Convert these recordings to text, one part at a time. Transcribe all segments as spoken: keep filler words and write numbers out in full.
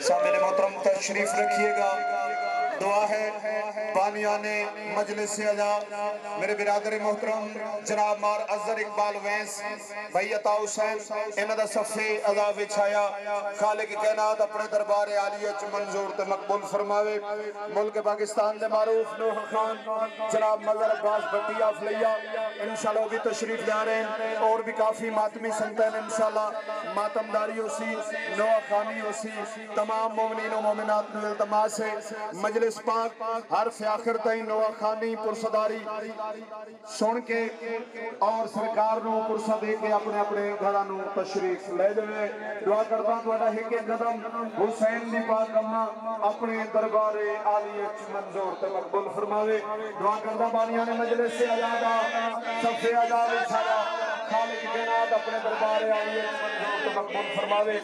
سامنے محترم تشریف رکھیے گا. دعا ہے بانیان مجلس سے اجا میرے برادر محترم جناب مار اظہر اقبال وینس بھائی عطا حسین انہاں دا صفے اجا وچھایا. خالق کائنات اپنے دربار عالیہ چ منظور تے مقبول فرماوے. ملک پاکستان دے معروف نوح خان جناب مظہر عباس بھٹیا فلیا انشاءاللہ وہ بھی تشریف لے رہے ہیں اور بھی کافی ماتمی سنتیں انشاءاللہ. ماتمداری اسی نوح خانی اسی تمام مومنین و مومنات نو التماس ہے مجلس پاک حرف آخر تائیں نوح خانی پرصداری سن کے اور سرکار نو پرصہ دے کے اپنے اپنے گھرانو تشریف لے جائے. دعا کرتا ہوں توڑا ہے کہ قدم حسین دی پاک اممہ اپنے دربار عالیہ چ منظور تے مقبول فرماوے. دعا کرتا بانیان مجلس سے آجادا صفے آجادے چھایا خالق کائنات اپنے دربار عالیہ چ منظور تے مقبول فرماوے.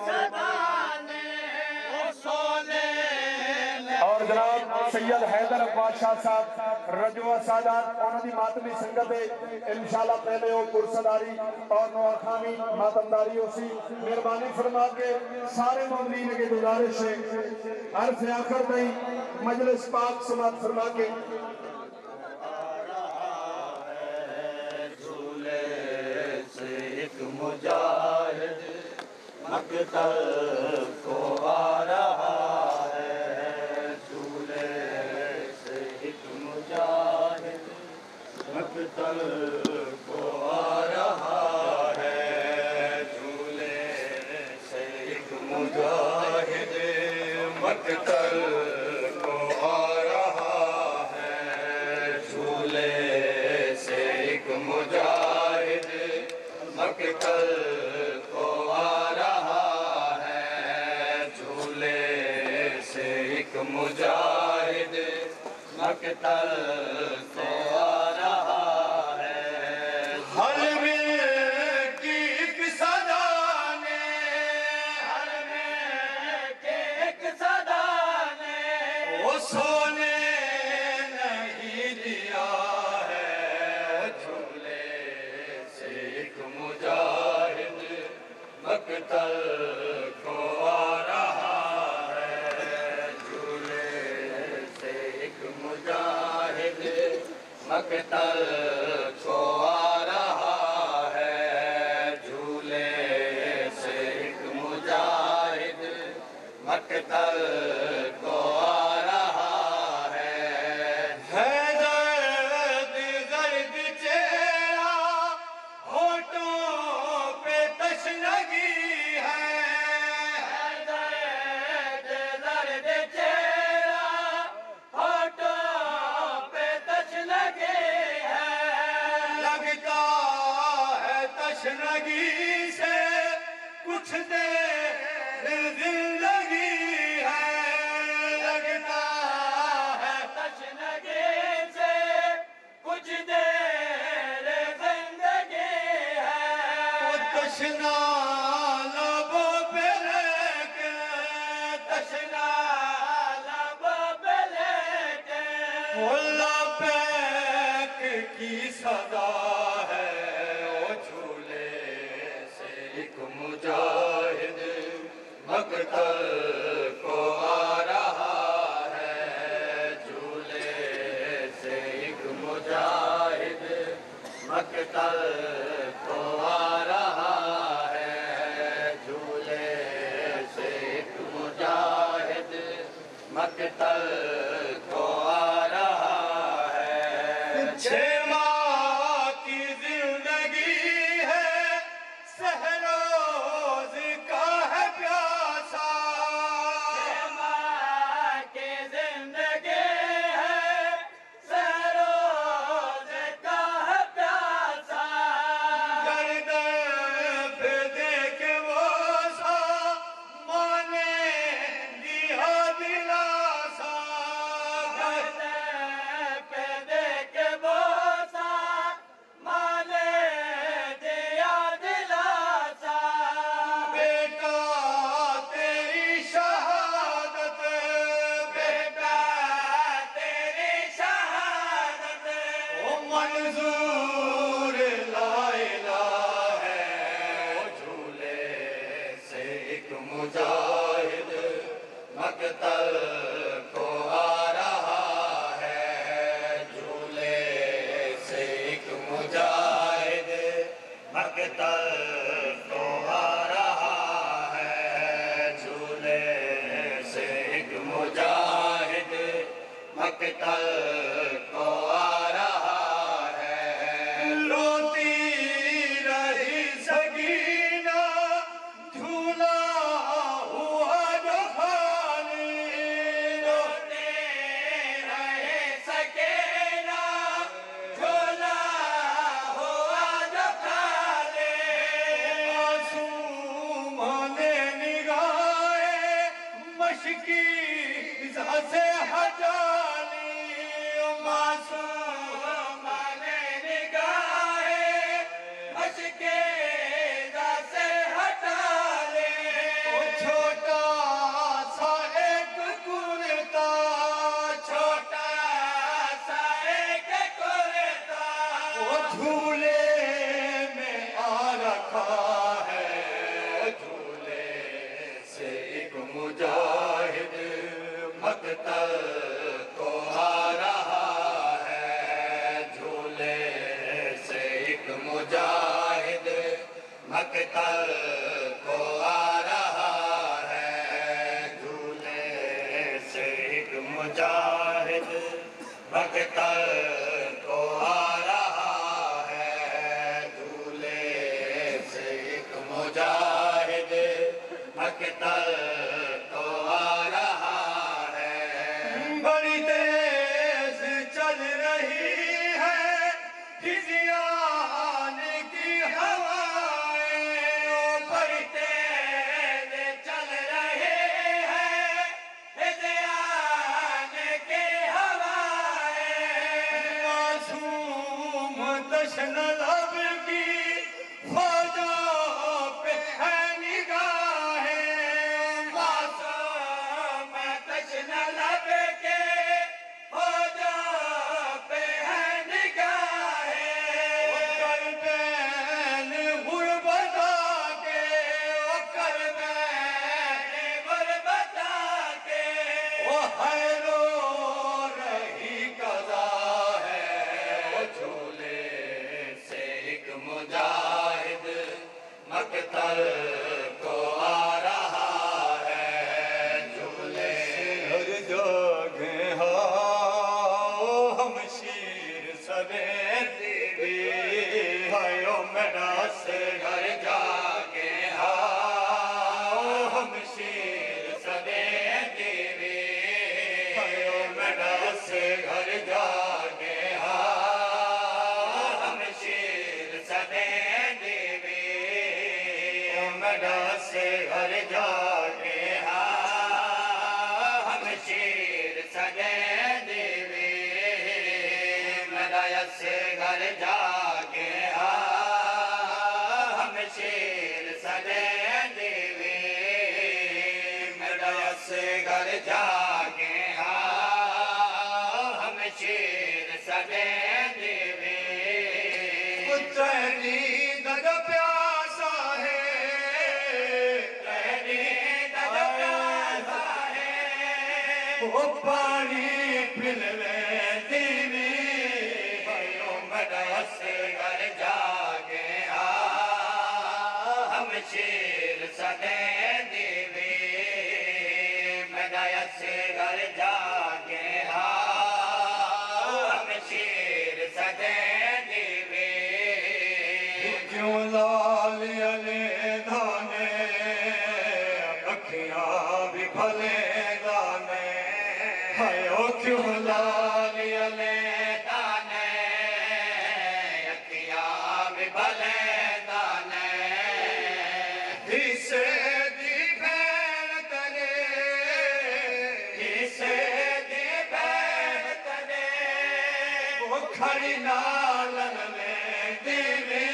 اور جناب سید حیدر بادشاہ صاحب رجوع سادات انہوں دی ماتمی سنگت ہے انشاءاللہ پہلے وہ پرصداری اور نوح خانی ماتمداری اسی مہربانی فرما کے سارے مومنین کے گزارش ہے حرف آخر تائیں مجلس پاک سماعت فرما کے. ایک مجاہد مقتل کو آ رہا ہے جھولے سے. ایک مجاہد مقتل کو آ رہا ہے جھولے سے. ایک مجاہد مقتل کو آ رہا ہے جھولے سے. ایک مجاہد مقتل کو آ رہا ہے جھولے سے. ایک مجاہد مقتل کو آ رہا ہے. حلوے کی ایک صدا نے حلوے کی ایک صدا نے وہ سونے نہیں دیا ہے جھولے سے. ایک مجاہد مقتل کو آ رہا ہے جھولے سے. ایک مجاہد مقتل کو آ رہا ہے جھولے سے. ایک مجاہد مقتل کو آ رہا ہے. حیدر زرد چہرہ ہونٹوں پہ تشنگی ہے. حیدر زرد چہرہ ہونٹوں پہ تشنگی ہے. لگتا ہے تشنگی سے کچھ دیر زندگی ہے. لگتا ہے تشنگی سے کچھ دیر زندگی ہے. وہ تشنا لبوں پہ لے کے تشنا لبوں پہ لے کے وہ لبیک کی صدا ہے وہ جھولے سے. ایک مجاہد مقتل کو آ رہا ہے جھولے سے. ایک مجاہد مقتل کو آ رہا ہے جھولے سے. ایک مجاہد مقتل کو آ رہا ہے. چھ ماہ کی زندگی ہے سہروز کا ہے پیاسا. چھ ماہ کی زندگی ہے سہروز کا ہے پیاسا. گردن پہ دیکھ وہ سا مانے دیا دلاسا. گردن پہ دیکھ وہ سا مانے دیا دلاسا. بیٹا تیری شہادت بیٹا تیری شہادت وہ منظور لا الہ ہے وہ جھولے سے. ایک مجاہد مقتل کو آ رہا ہے جھولے سے ایک مجاہد مقتل کو آ رہا ہے جھولے سے ایک مجاہد مقتل کو آ رہا ہے روتی رہی سکینہ جھولا ہوا جو خالی روتی رہی سکینہ جھولا ہوا جو خالی معصوم نے نگاہیں مشکی سے ہٹا معصوم نے نگاہیں مشکے سے ہٹا لے چھوٹا سا ایک کرتا چھوٹا سا ایک کرتا وہ جھولے میں آ رکھا ہے جھولے سے ایک مجاہد مقتل کو آ رہا ہے جھولے سے ایک مجاہد مقتل کو آ رہا ہے جھولے سے ایک مجاہد مقتل کو آ رہا ہے جھولے سے ایک مجاہد مقتل کو آ رہا ہے بڑی تیز چل رہی ہے ہجیان کی ہوائیں بڑی تیز چل رہی ہے ہجیان کی ہوائیں معصوم دشن لب کی فوجوں پہ ہے نگاہیں معصوم دشن لب کے فوجوں پہ ہے نگاہیں وہ کربین غربتا کے وہ کربین غربتا کے وہ حیرو رہی قضا ہے وہ جھولے سے ایک مجاہد مقتل کو آ رہا ہے جھولے ہر جگہ ہاں ہم شیر سدے دیوی بھائیو میرا سے گھر جاگے ہاں ہم شیر سدے دیوی بھائیو میرا سے گھر جاگے ہاں ہم شیر سدے دیوی میرا سے گھر جاگے ہاں ہم شیر سدے دیوی میرا سے گھر جاگے ہاں ہم شیر سدے دیوی میرا سے گھر جاگے ہاں ہم شیر سدے دیوی تیری دگ پیاسا ہے تیری دگ پیاسا ہے وہ پانی پلوے دیوی بھائیو میرا سے گھر جاگے ہاں ہم شیر سدے دیوی میرا سے گھر جاگے ہاں ہم شیر سدے دیوی کیوں لال علی دانے اکھیاں بھی بھلے دانے ہائیو کیوں لال علی دانے اکھیاں بھی بھلے دانے اسے دی بھین تنے اسے دی بھین تنے وہ کھڑی نالن میں دیوی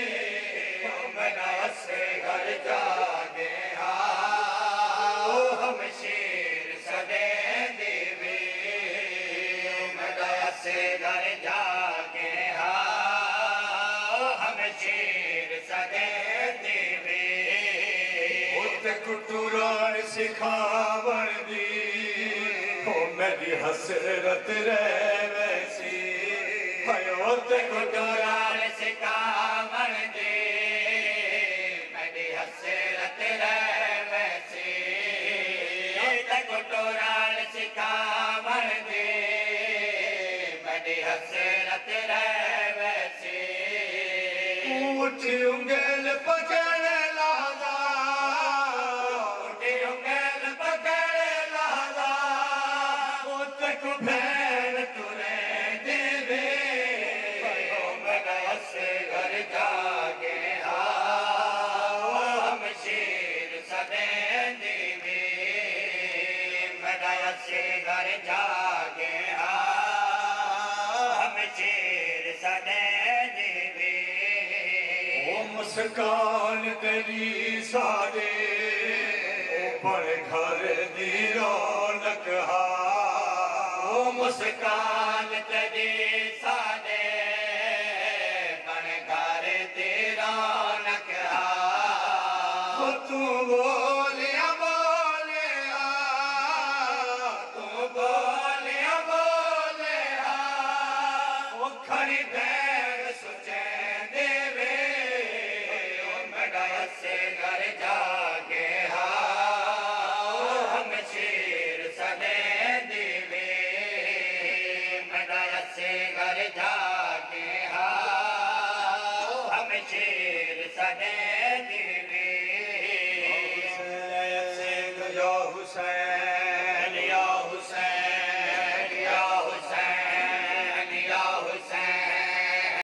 میرا سے گھر جاگے ہاں ہم شیر سدے دیوی میرا سے گھر جاگے ہاں ہم شیر سدے دیوی تران سکھاون دی او میری حسرت رہ ویسی ہیو تے کو تران سکھاون دی میری حسرت رہ ویسی تے کو تران سکھاون دی میری حسرت رہ ویسی اٹھی انگل پکڑ لہذا اٹھی انگل پکڑ لہذا وہ تک بھین ترے دیوے میرا سے گھر جاگے آؤ ہم شیر سدیں دیوے میرا سے گھر جاگے آؤ ہم شیر سدیں دیوے مسکان تیری سارے اوپر گھر دی رونق ہا او مسکان تیری سارے